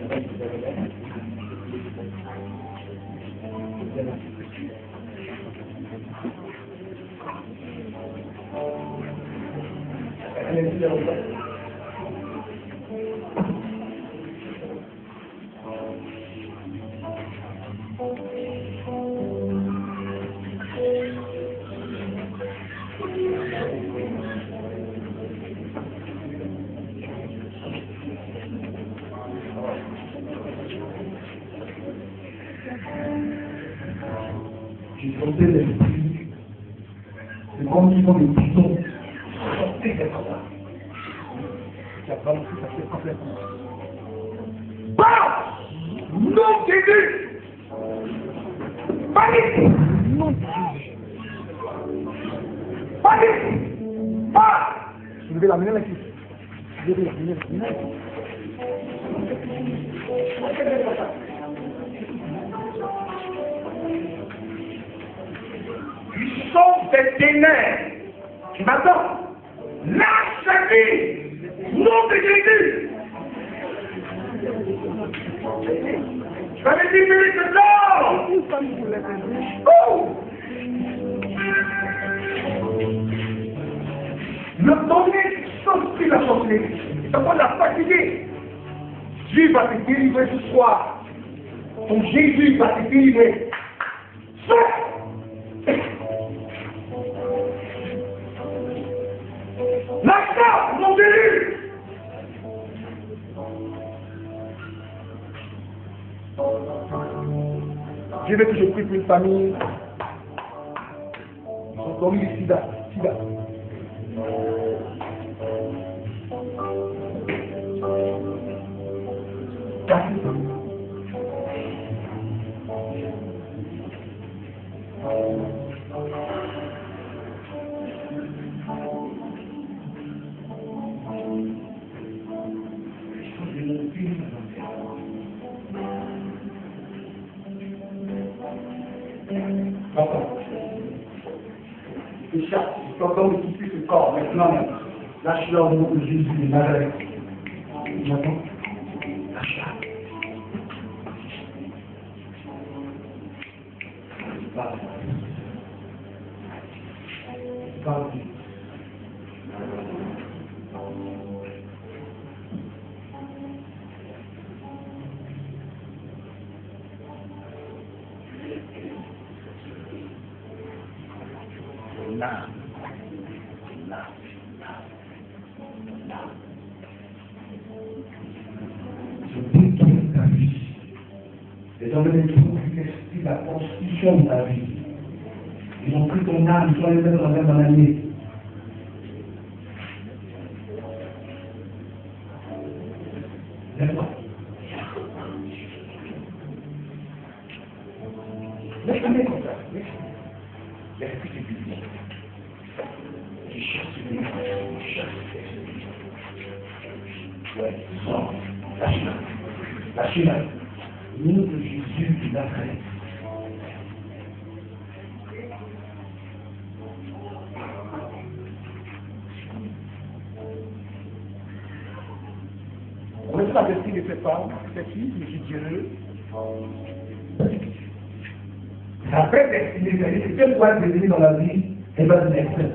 J'ai sauté l'esprit, c'est comme s'ils ont des boutons. Sortez de ça. Qui a balancé sa tête complètement. Pas! Non, Jésus! Panique! Non, Jésus! Panique! Pas! Je vais l'amener là-dessus. Je vais l'amener là-dessus. Puissance des ténèbres, tu m'attends? Lâche sa vie! Nom de Jésus! Tu vas me libérer de l'or! Le donner sortit la sorcellerie. Ça va la fatiguer. Dieu va te délivrer ce soir. Ton Jésus va te délivrer. Lâche-toi, mon Jésus! Je veux que je prie pour une famille. Ils ont commis le sida. Je t'entends me quitter ce corps maintenant. Lâche-le au nom de Jésus de Nazareth. J'attends. Lâche-la. Vas-y. Là. Je détruis ta vie. Désormais, les troubles du esprit, la constitution de ta vie. Ils ont pris ton âme, ils sont les mêmes dans la même année. Lève-toi. Laisse-le comme ça. L'esprit est public. Tu cherches les gens, tu cherches les gens. Ouais, sors. Lâche-la. Lâchez-la. Nom de Jésus de Nazareth. On laisse la destinée de cette femme, cette fille, M. Dieu. Sa vraie destinée, c'est qu'elle doit devenir dans la vie, elle va devenir excellente.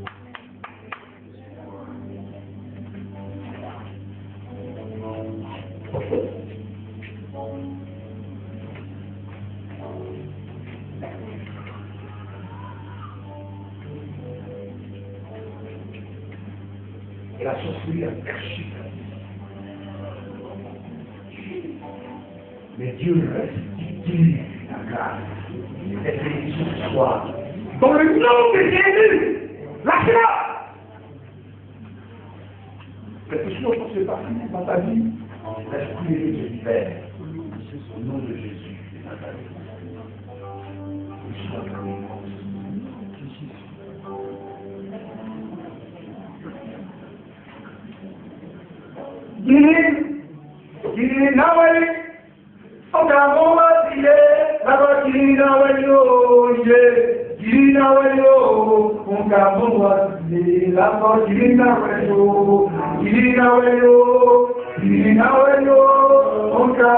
Et la sorcellerie a caché. Mais Dieu restitue la grâce. Cette bénédiction ce soir. Dans le nom de Jésus, lâchez-la. Quelque chose ne se passe dans ta vie, l'esprit de libère. Au nom de Jésus de Nazareth. Gini nawali, ogamu matile, labo gini nawali o ye, gini nawali o, ogamu matile, labo gini nawali o, gini nawali o, gini nawali o, ogamu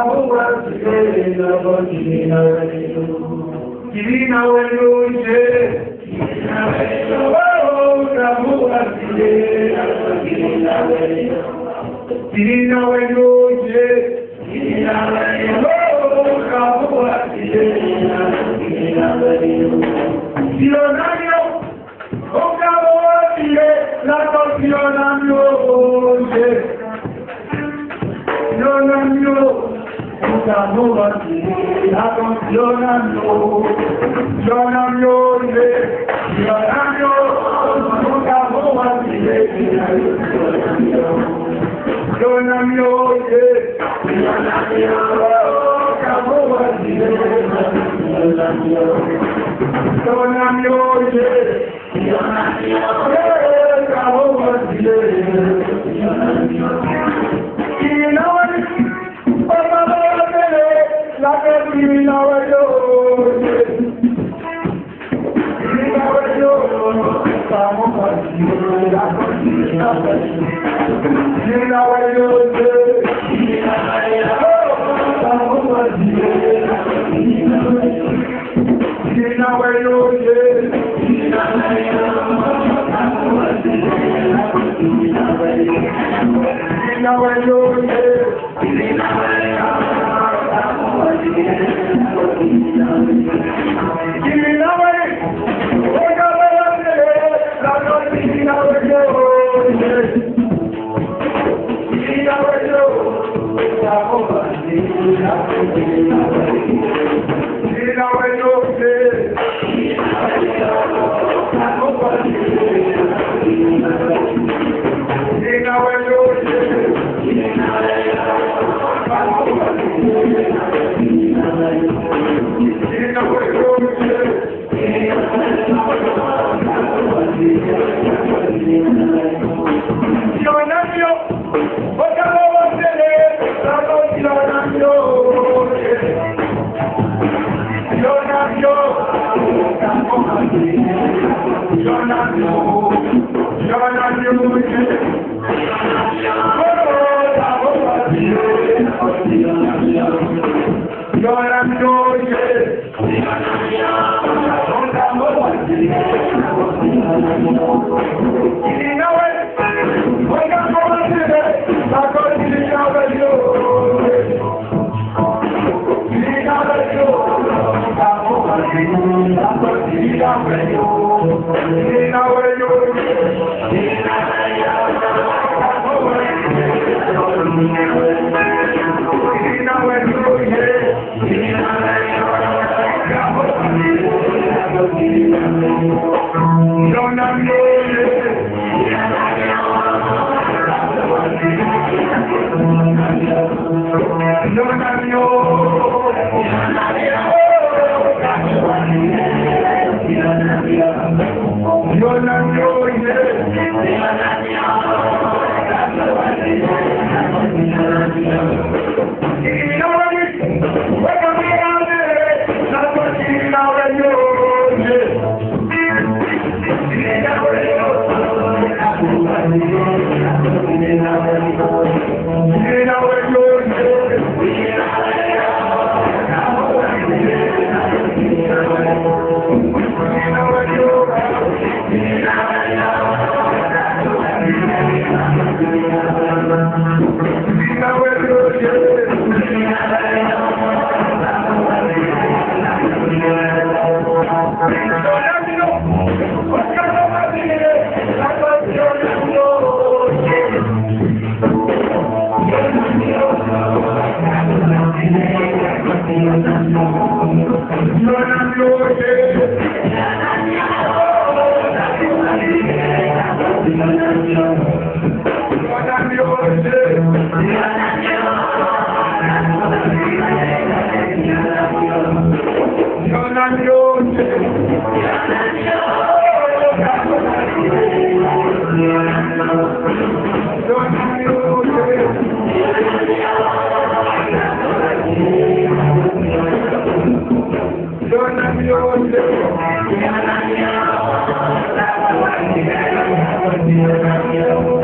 Divina Veluce, oh, Ramuatile, Divina Veluce, oh, Ramuatile, Sionario, oh, Ramuatile, la Sionario, Sionario, la Gracias.